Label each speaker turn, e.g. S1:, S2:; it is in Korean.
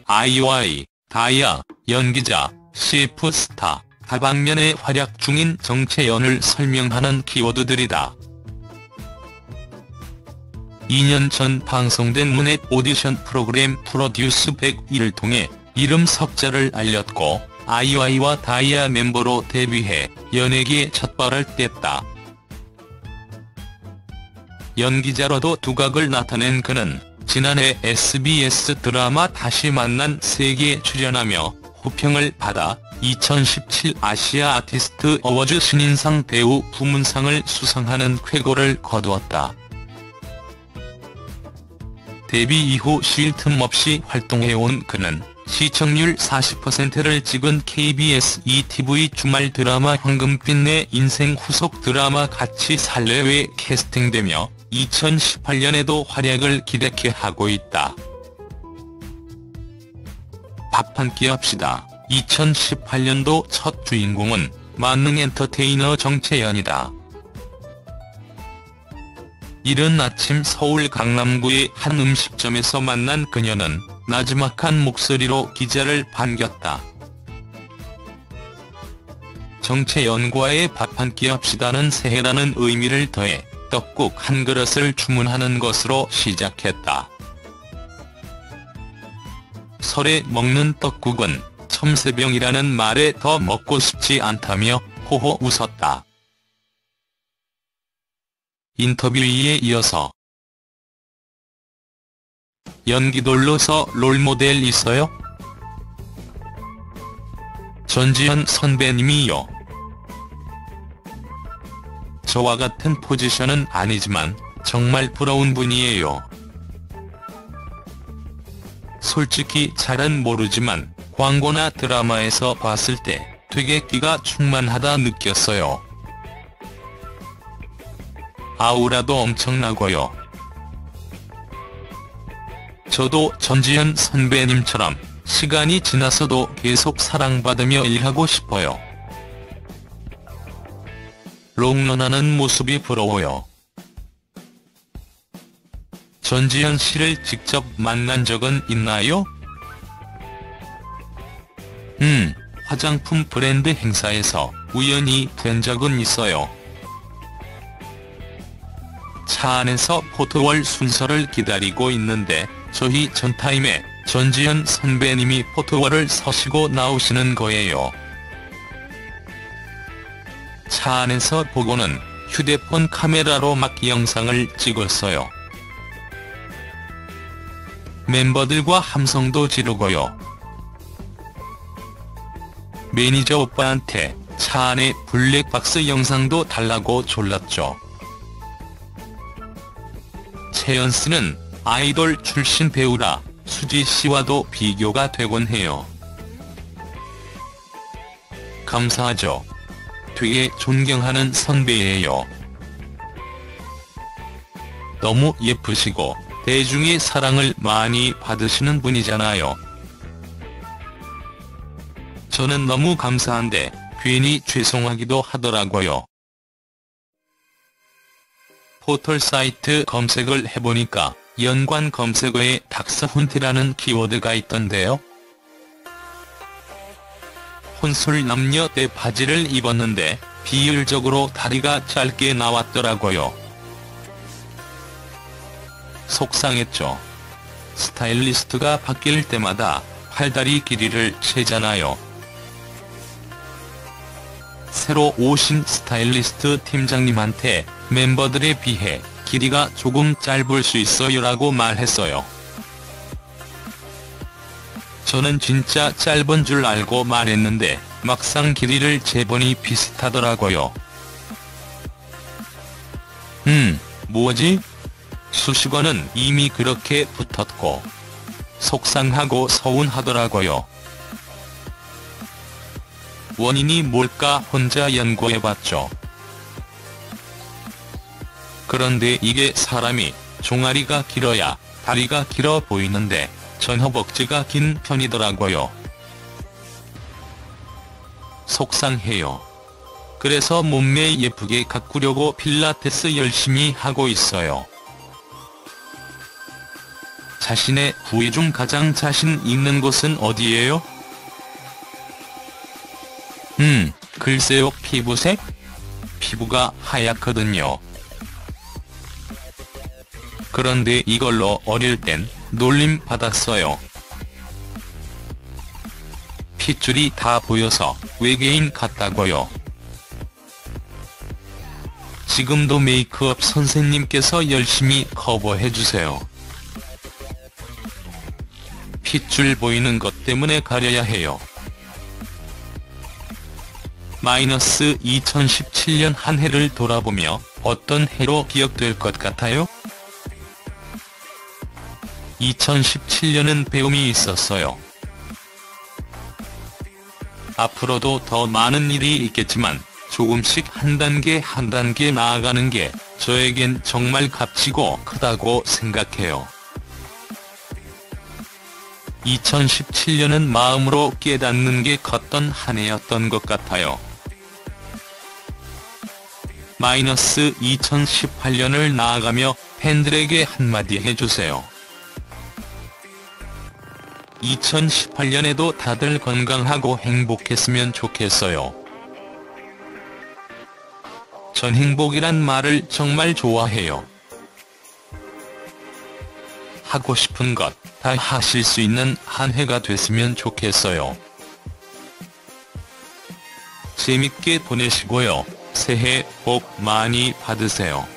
S1: 아이오아이, 다이아, 연기자, CF 스타, 다방면에 활약 중인 정채연을 설명하는 키워드들이다. 2년 전 방송된 문앱 오디션 프로그램 프로듀스 101을 통해 이름 석자를 알렸고 아이오아이와 다이아 멤버로 데뷔해 연예계에 첫발을 뗐다. 연기자로도 두각을 나타낸 그는 지난해 SBS 드라마 다시 만난 세계에 출연하며 호평을 받아 2017 아시아 아티스트 어워즈 신인상 배우 부문상을 수상하는 쾌거를 거두었다. 데뷔 이후 쉴 틈 없이 활동해온 그는 시청률 40%를 찍은 KBS ETV 주말 드라마 황금빛 내 인생 후속 드라마 같이 살래에 캐스팅되며 2018년에도 활약을 기대케 하고 있다. 밥 한 끼 합시다. 2018년도 첫 주인공은 만능 엔터테이너 정채연이다. 이른 아침 서울 강남구의 한 음식점에서 만난 그녀는 나지막한 목소리로 기자를 반겼다. 정채연과의 밥 한 끼 합시다는 새해라는 의미를 더해 떡국 한 그릇을 주문하는 것으로 시작했다. 설에 먹는 떡국은 첨세병이라는 말에 더 먹고 싶지 않다며 호호 웃었다. 인터뷰에 이어서 연기돌로서 롤모델 있어요? 전지현 선배님이요. 저와 같은 포지션은 아니지만 정말 부러운 분이에요. 솔직히 잘은 모르지만 광고나 드라마에서 봤을 때 되게 끼가 충만하다 느꼈어요. 아우라도 엄청나고요. 저도 전지현 선배님처럼 시간이 지나서도 계속 사랑받으며 일하고 싶어요. 롱런하는 모습이 부러워요. 전지현 씨를 직접 만난 적은 있나요? 화장품 브랜드 행사에서 우연히 뵌 적은 있어요. 차 안에서 포토월 순서를 기다리고 있는데 저희 전타임에 전지현 선배님이 포토월을 서시고 나오시는 거예요. 차 안에서 보고는 휴대폰 카메라로 막 영상을 찍었어요. 멤버들과 함성도 지르고요. 매니저 오빠한테 차 안에 블랙박스 영상도 달라고 졸랐죠. 채연 씨는 아이돌 출신 배우라 수지 씨와도 비교가 되곤 해요. 감사하죠. 되게 존경하는 선배예요. 너무 예쁘시고 대중의 사랑을 많이 받으시는 분이잖아요. 저는 너무 감사한데 괜히 죄송하기도 하더라고요. 포털 사이트 검색을 해보니까 연관 검색어에 닥스훈트라는 키워드가 있던데요. 혼술 남녀 때 바지를 입었는데 비율적으로 다리가 짧게 나왔더라고요. 속상했죠. 스타일리스트가 바뀔 때마다 팔다리 길이를 재잖아요. 새로 오신 스타일리스트 팀장님한테 멤버들에 비해 길이가 조금 짧을 수 있어요라고 말했어요. 저는 진짜 짧은 줄 알고 말했는데 막상 길이를 재보니 비슷하더라고요. 뭐지? 수식어는 이미 그렇게 붙었고 속상하고 서운하더라고요. 원인이 뭘까 혼자 연구해봤죠. 그런데 이게 사람이 종아리가 길어야 다리가 길어 보이는데 전 허벅지가 긴 편이더라고요. 속상해요. 그래서 몸매 예쁘게 가꾸려고 필라테스 열심히 하고 있어요. 자신의 부위 중 가장 자신 있는 곳은 어디예요? 글쎄요, 피부색? 피부가 하얗거든요. 그런데 이걸로 어릴 땐 놀림 받았어요. 핏줄이 다 보여서 외계인 같다고요. 지금도 메이크업 선생님께서 열심히 커버해주세요. 핏줄 보이는 것 때문에 가려야 해요. -2017년 한 해를 돌아보며 어떤 해로 기억될 것 같아요? 2017년은 배움이 있었어요. 앞으로도 더 많은 일이 있겠지만 조금씩 한 단계 한 단계 나아가는 게 저에겐 정말 값지고 크다고 생각해요. 2017년은 마음으로 깨닫는 게 컸던 한 해였던 것 같아요. -2018년을 나아가며 팬들에게 한마디 해주세요. 2018년에도 다들 건강하고 행복했으면 좋겠어요. 전 행복이란 말을 정말 좋아해요. 하고 싶은 것 다 하실 수 있는 한 해가 됐으면 좋겠어요. 재밌게 보내시고요. 새해 복 많이 받으세요.